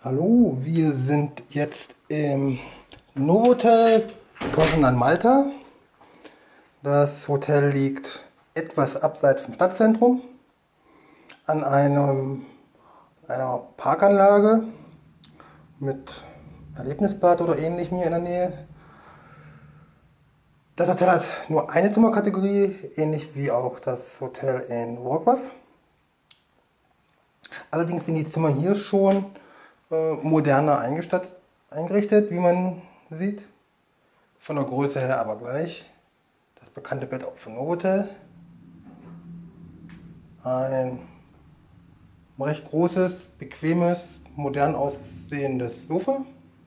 Hallo, wir sind jetzt im Novotel Poznan Malta. Das Hotel liegt etwas abseits vom Stadtzentrum an einer Parkanlage mit Erlebnisbad oder ähnlichem hier in der Nähe. Das Hotel hat nur eine Zimmerkategorie, ähnlich wie auch das Hotel in Wrocław. Allerdings sind die Zimmer hier schon moderner eingerichtet, wie man sieht. Von der Größe her aber gleich. Das bekannte Bett auch von Novotel. Ein recht großes, bequemes, modern aussehendes Sofa.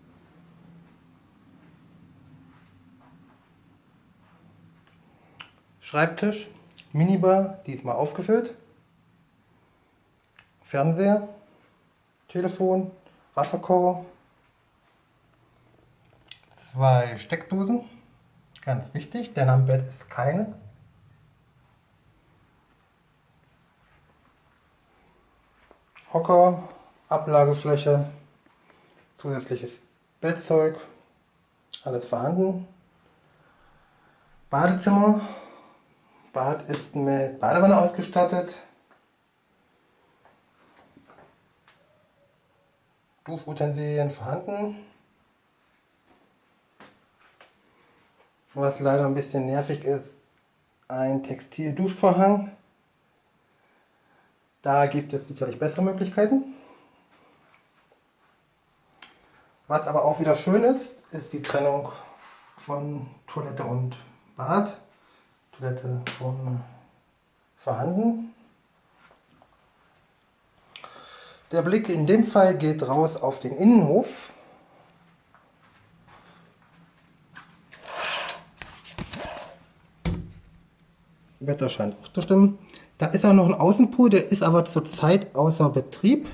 Schreibtisch, Minibar, diesmal aufgefüllt. Fernseher, Telefon, Wasserkocher. 2 Steckdosen, ganz wichtig, denn am Bett ist keine. Hocker, Ablagefläche, zusätzliches Bettzeug, alles vorhanden. Badezimmer, Bad ist mit Badewanne ausgestattet. Duschutensilien vorhanden. Was leider ein bisschen nervig ist, ein Textil-Duschvorhang. Da gibt es sicherlich bessere Möglichkeiten. Was aber auch wieder schön ist, ist die Trennung von Toilette und Bad. Toilette schon vorhanden. Der Blick in dem Fall geht raus auf den Innenhof. Wetter scheint auch zu stimmen. Da ist auch noch ein Außenpool, der ist aber zurzeit außer Betrieb.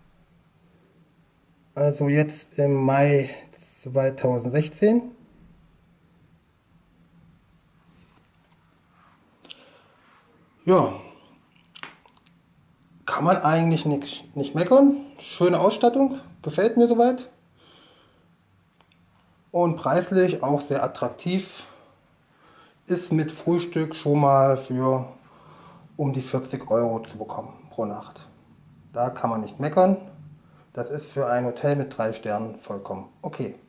Also jetzt im Mai 2016. Ja, kann man eigentlich nicht meckern. Schöne Ausstattung, gefällt mir soweit. Und preislich auch sehr attraktiv. Ist mit Frühstück schon mal für um die 40 Euro zu bekommen pro Nacht. Da kann man nicht meckern. Das ist für ein Hotel mit 3 Sternen vollkommen okay.